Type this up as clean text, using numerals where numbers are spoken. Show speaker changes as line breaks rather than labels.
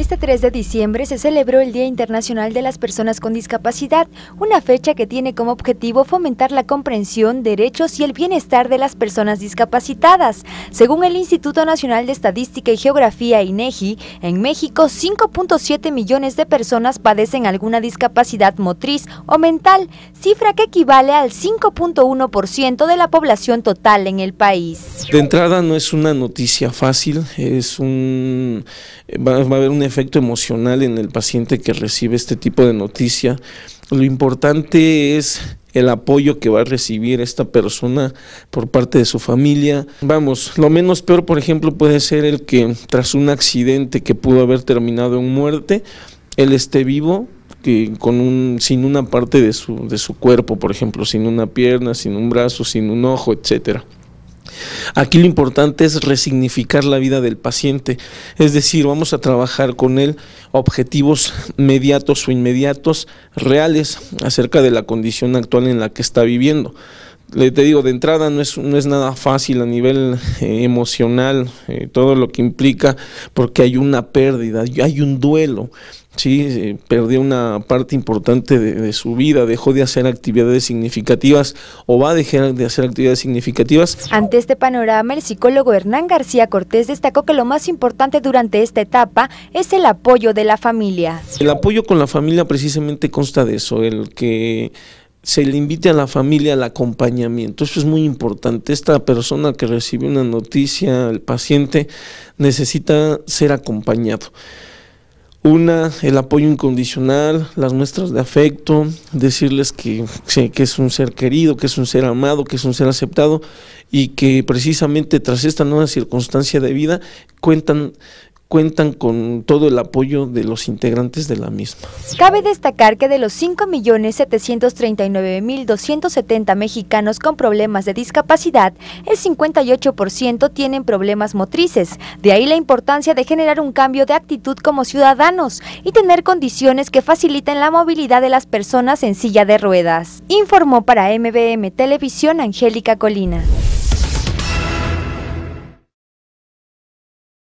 Este 3 de diciembre se celebró el Día Internacional de las Personas con Discapacidad, una fecha que tiene como objetivo fomentar la comprensión, derechos y el bienestar de las personas discapacitadas. Según el Instituto Nacional de Estadística y Geografía, INEGI, en México 5.7 millones de personas padecen alguna discapacidad motriz o mental, cifra que equivale al 5.1% de la población total en el país.
De entrada no es una noticia fácil, va a haber un efecto emocional en el paciente que recibe este tipo de noticia. Lo importante es el apoyo que va a recibir esta persona por parte de su familia. Vamos, lo menos peor, por ejemplo, puede ser el que tras un accidente que pudo haber terminado en muerte, él esté vivo, que sin una parte de su cuerpo, por ejemplo, sin una pierna, sin un brazo, sin un ojo, etcétera. Aquí lo importante es resignificar la vida del paciente, es decir, vamos a trabajar con él objetivos mediatos o inmediatos, reales, acerca de la condición actual en la que está viviendo. Te digo, de entrada no es nada fácil a nivel emocional, todo lo que implica, porque hay una pérdida, hay un duelo. Sí, perdió una parte importante de su vida, dejó de hacer actividades significativas o va a dejar de hacer actividades significativas.
Ante este panorama, el psicólogo Hernán García Cortés destacó que lo más importante durante esta etapa es el apoyo de la familia.
El apoyo con la familia precisamente consta de eso, el que se le invite a la familia al acompañamiento. Eso es muy importante. Esta persona que recibe una noticia, el paciente, necesita ser acompañado. El apoyo incondicional, las muestras de afecto, decirles que es un ser querido, que es un ser amado, que es un ser aceptado y que precisamente tras esta nueva circunstancia de vida cuentan con todo el apoyo de los integrantes de la misma.
Cabe destacar que de los 5.739.270 mexicanos con problemas de discapacidad, el 58% tienen problemas motrices. De ahí la importancia de generar un cambio de actitud como ciudadanos y tener condiciones que faciliten la movilidad de las personas en silla de ruedas. Informó para MBM Televisión Angélica Colina.